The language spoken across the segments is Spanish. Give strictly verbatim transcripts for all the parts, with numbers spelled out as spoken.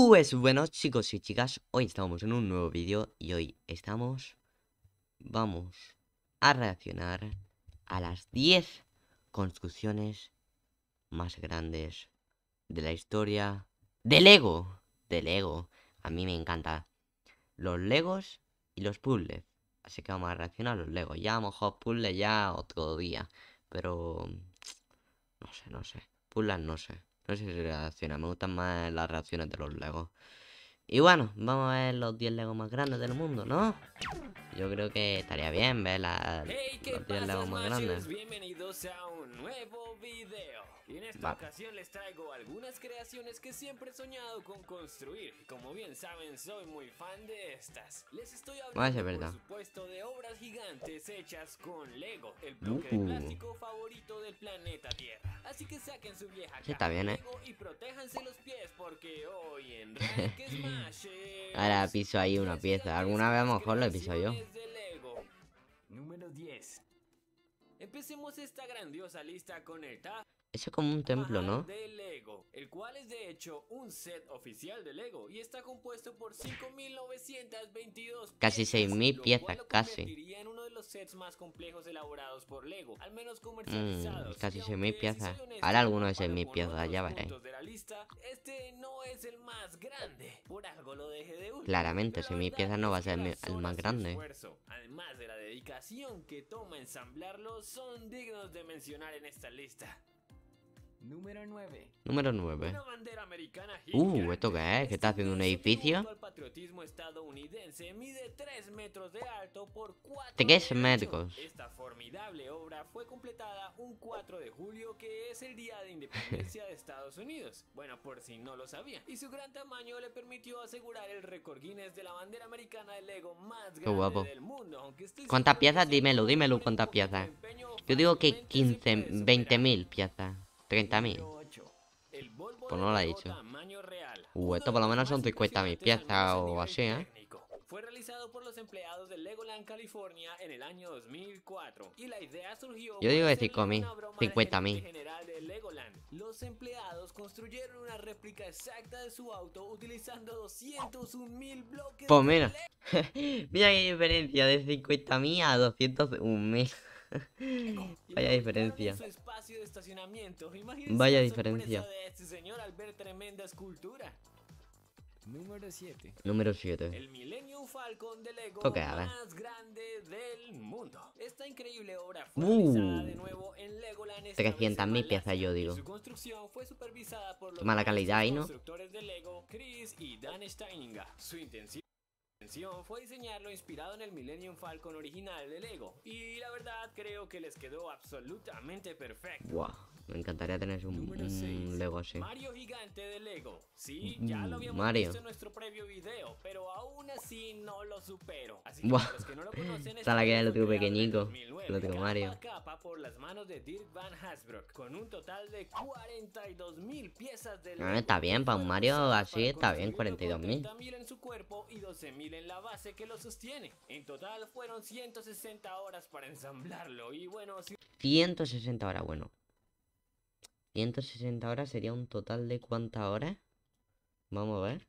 Pues bueno, chicos y chicas, hoy estamos en un nuevo vídeo y hoy estamos, vamos a reaccionar a las diez construcciones más grandes de la historia de Lego, de Lego. A mí me encanta los Legos y los puzzles, así que vamos a reaccionar a los Legos. Ya a lo mejor puzzles ya otro día, pero no sé, no sé, puzzles no sé. No sé si reacciona, me gustan más las reacciones de los Legos. Y bueno, vamos a ver los diez Legos más grandes del mundo, ¿no? Yo creo que estaría bien ver la, Hey, ¿qué los diez pasa, Legos más Smashers? grandes. Bienvenidos a un nuevo video. Y en esta Vale. ocasión les traigo algunas creaciones que siempre he soñado con construir. Y como bien saben, soy muy fan de estas. Les estoy Bueno, eso hablando, es verdad. por supuesto, de obras gigantes hechas con Lego, el bloque Uh, de plástico favorito del planeta Tierra. Así que saquen su vieja sí, caja está de bien, ¿eh? Lego y protéjanse los pies porque hoy en Rank Smashers Ahora piso ahí una diez pieza. Alguna vez a lo mejor lo he gigantescas pisado yo. creaciones de Lego. Número diez. Empecemos esta grandiosa lista con el Taj Eso es como un templo, Mahal ¿no? de Lego, el cual es de hecho un set oficial de Lego y está compuesto por cinco mil novecientas veintidós Casi piezas, seis mil lo piezas, cual lo casi. convertiría en uno de los sets más complejos elaborados por Lego, al menos Mm, comercializados. casi Y seis mil aunque, si piezas. soy honesto, Ahora alguno de seis comparado mil con piezas, ya otros veré. puntos de la lista, este no es el más grande, por algo lo dejé de último. Claramente, Pero la seis mil verdad piezas no es va a que ser las el más horas y grande. esfuerzo, además de la dedicación que toma ensamblarlo, son dignos de mencionar en esta lista. Número nueve. Número nueve. Una bandera americana Uh, gigante. ¿esto qué es? ¿Qué está Este haciendo un inmenso edificio? tributo al patriotismo estadounidense mide tres metros de alto por cuatro de tres ancho. metros. Esta formidable obra fue completada un cuatro de julio, que es el día de independencia de Estados Unidos. Bueno, por si no lo sabía. Y su gran tamaño le permitió asegurar el récord Guinness de la bandera americana de Lego más Qué grande guapo. del mundo. Aunque estoy ¿Cuántas seguro que piezas? si Dímelo, alguno dímelo pone un cuántas poquito de piezas. empeño, Yo digo que fácilmente se quince, puede veinte superar. mil piezas. treinta mil. Número ocho. El Volvo Pues de no lo ha Lego dicho. tamaño real. Uh, Uno esto de por lo los menos son más cincuenta mil impresionantes, al menos piezas a o nivel así, ¿eh? técnico. Fue realizado por los empleados de Legoland, California en el año dos mil cuatro y la idea surgió Yo por digo de hacerle cinco mil, una broma al cincuenta gerente mil. general de Legoland. Los empleados construyeron una réplica exacta de su auto utilizando doscientos un mil bloques Pues de mira, Lego. mira qué diferencia de cincuenta mil a doscientos un mil. Y Vaya lo ubicaron diferencia. en su espacio de estacionamiento. Imagínense Vaya la diferencia. sorpresa de este señor al ver tremenda escultura. Número siete. Número siete. El Millennium Falcon de Lego ¿Esto qué es? A ver. más grande del mundo. Esta increíble obra fue Uh. realizada de nuevo en Legoland, esta vez en trescientas mil Malasia, piezas, yo y digo. su construcción fue supervisada por los Qué mala calidad ahí, ¿no? constructores de Lego, Chris y Dan Steininger. Su intención fue diseñarlo inspirado en el Millennium Falcon original de Lego, y la verdad creo que les quedó absolutamente perfecto. Wow, me encantaría tener un, Número seis. un Lego así. Mario gigante de Lego. Sí, ya lo habíamos Mario. visto en nuestro previo video, pero aún así no lo supero. Así que Buah. para los que no lo conocen, Esta la que Lego lo fue tengo creado en el pequeñico. dos mil nueve, Lo tengo capa Mario. a capa por las manos de Dirk Van Hasbrook, con un total de cuarenta y dos mil piezas de Lego. Ah, está bien, que para un fueron Mario usadas así para está bien, construirlo cuarenta y dos con mil. treinta mil en su cuerpo y doce mil en la base que lo sostiene. En total fueron ciento sesenta horas para ensamblarlo, y bueno, si ciento sesenta horas, bueno. ciento sesenta horas sería un total de ¿cuántas horas? Vamos a ver.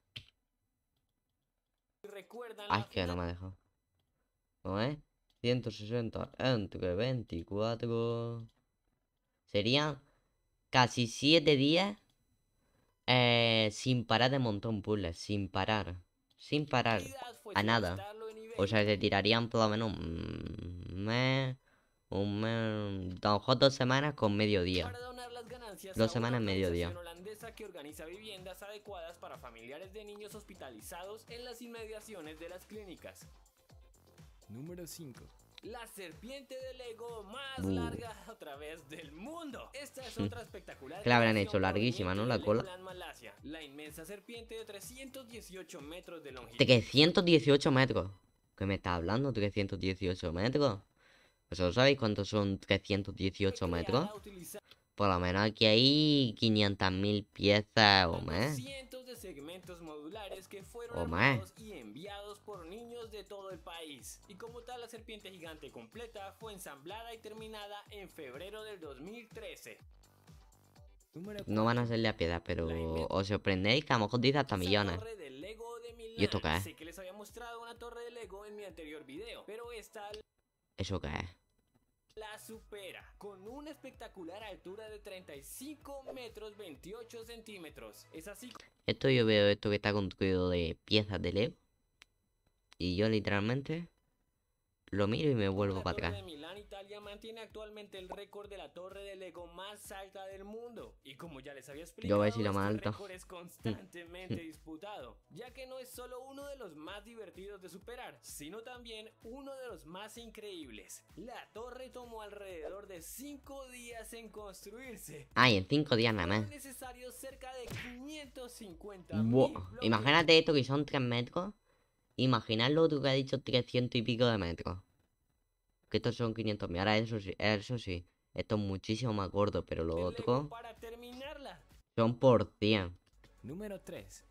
recuerdan Ay, la que no me ha dejado. ¿Cómo es? ciento sesenta entre veinticuatro. Serían casi siete días eh, sin parar de montar puzzles. Sin parar. Sin parar. fue A nada. subastarlo en eBay. O sea, se tirarían por lo menos un mes. Un mes. A lo mejor dos semanas con medio día. Para donar las ganancias Dos a semanas, una mediodía. organización holandesa que organiza viviendas adecuadas para familiares de niños hospitalizados en las inmediaciones de las clínicas. Número cinco. La serpiente de Lego más Uh. larga a través del mundo. Esta es otra espectacular. Que la habrán creación hecho larguísima, ¿no? proveniente La de cola. Legoland, Malasia. La inmensa serpiente de trescientos dieciocho metros de longitud. trescientos dieciocho metros. ¿Qué me está hablando? ¿trescientos dieciocho metros? ¿Vosotros sabéis cuántos son trescientos dieciocho metros? Por lo menos aquí hay quinientas mil piezas o más. Cientos de segmentos modulares que fueron O más. armados y enviados por niños de todo el país. Y como tal, la serpiente gigante completa fue ensamblada y terminada en febrero del dos mil trece. Número No van a cuatro. ser de a piedad, pero La inmensa os sorprendéis que a lo mejor dice hasta millones. torre de Lego de Milán. ¿Y esto qué es? Sé que les había mostrado una torre de Lego en mi anterior video, pero esta ¿Eso qué es? la supera, con una espectacular altura de treinta y cinco metros veintiocho centímetros. Es así Esto yo veo esto que está construido de piezas de Lego. Y yo literalmente lo miro y me como vuelvo la para Torre de atrás. Milán, Italia mantiene actualmente el récord de la torre de Lego más alta del mundo. Y como ya les había explicado, Yo voy a decir la más este alta. récord es constantemente disputado, ya que no es solo uno de los más divertidos de superar, sino también uno de los más increíbles. La torre tomó alrededor de cinco días en construirse. Ay, en cinco días nada Fueron más. necesarios cerca de quinientos cincuenta Buah, mil bloques. imagínate esto que son tres metros. Imaginad lo otro que ha dicho trescientos y pico de metros. Que estos son quinientos mil. Ahora eso sí, eso sí. Esto es muchísimo más gordo, pero lo de otro Lego para terminarla. son por cien. Número tres.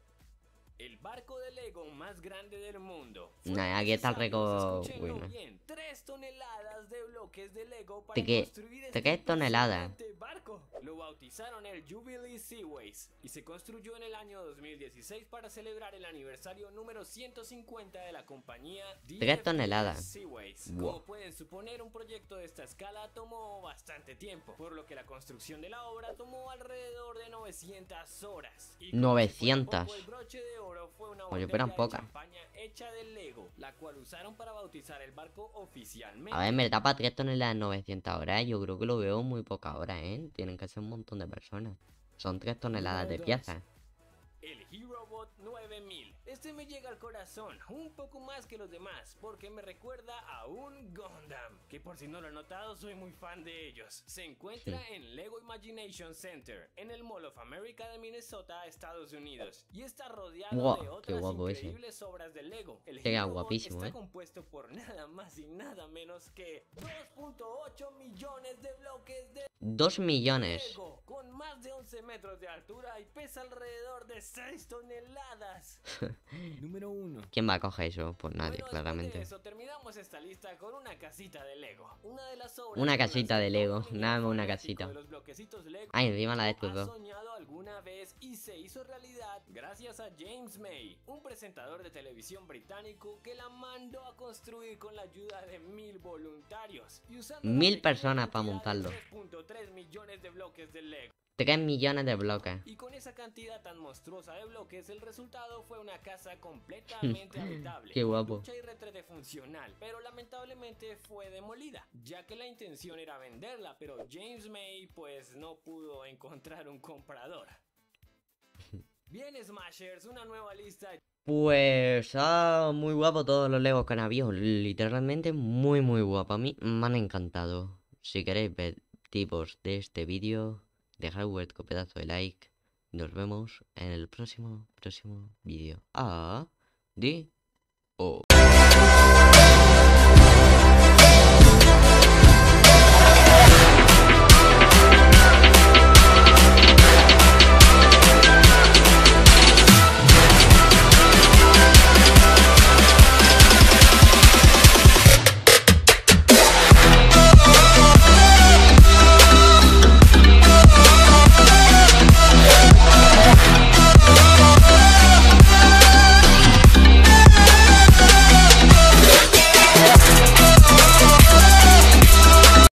El barco de Lego más grande del mundo. Nah, aquí está el récord. Escúchenlo Bueno. bien, tres toneladas de bloques de Lego para ¿De qué? construir ¿De este qué toneladas? impresionante barco. Lo bautizaron el Jubilee Seaways y se construyó en el año dos mil dieciséis para celebrar el aniversario número ciento cincuenta de la compañía D F Tres toneladas. Seaways. Buah. Como pueden suponer, un proyecto de esta escala tomó bastante tiempo, por lo que la construcción de la obra tomó alrededor de novecientas horas. Y como si fuera novecientas. poco, el broche de oro fue una Oye, botella pero eran de pocas. champaña hecha de Lego, la cual usaron para bautizar el barco oficialmente. A ver, en verdad, para tres toneladas novecientas horas, yo creo que lo veo muy poca hora, ¿eh? Tienen que ser un montón de personas. Son tres toneladas de Número dos. piezas. El HeroBot nueve mil. Este me llega al corazón, un poco más que los demás, porque me recuerda a un Gundam, que por si no lo han notado, soy muy fan de ellos. Se encuentra en Lego Imagination Center, en el Mall of America de Minnesota, Estados Unidos, y está rodeado Guau, de qué otras guapo ese. increíbles obras de Lego. El Queda HeroBot guapísimo, está ¿eh? compuesto por nada más y nada menos que dos punto ocho millones de bloques de Dos millones. Lego, con más de once metros de altura y pesa alrededor de seis toneladas. Número uno. ¿Quién va a coger eso? Pues nadie, Bueno, claramente. después de eso, terminamos esta lista con una casita de Lego. Una de las obras Una con las casita que de todo Lego, niño nada más una fanático casita. de los bloquecitos Lego Ay, encima la ha destrozó. soñado alguna vez y se hizo realidad gracias a James May, un presentador de televisión británico que la mandó a construir con la ayuda de mil voluntarios y usando una Mil pequeña personas para cantidad de montarlo. tres punto tres millones de bloques de Lego. Tres millones de bloques. Y con esa cantidad tan monstruosa de bloques, el resultado fue una casa completamente habitable. Qué con guapo. ducha y retrete funcional, pero lamentablemente fue demolida, ya que la intención era venderla, pero James May pues no pudo encontrar un comprador. Bien, Smashers, una nueva lista. Pues, ah, muy guapo todos los Legos que han habido. Literalmente muy, muy guapo. A mí me han encantado. Si queréis ver tipos de este vídeo, dejad vuestro pedazo de like. Nos vemos en el próximo, próximo vídeo. Ah, di, oh.